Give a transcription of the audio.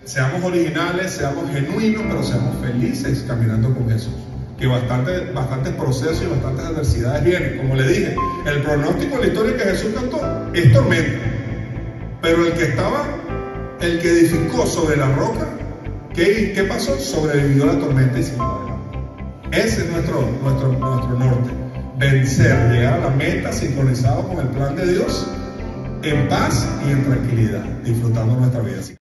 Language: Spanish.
Seamos originales, seamos genuinos, pero seamos felices caminando con Jesús. Que bastantes procesos y bastantes adversidades vienen. Como le dije, el pronóstico de la historia que Jesús cantó es tormenta. Pero el que edificó sobre la roca, ¿qué pasó? Sobrevivió la tormenta y siguió adelante. Ese es nuestro norte. Vencer, llegar a la meta sincronizado con el plan de Dios, en paz y en tranquilidad, disfrutando nuestra vida.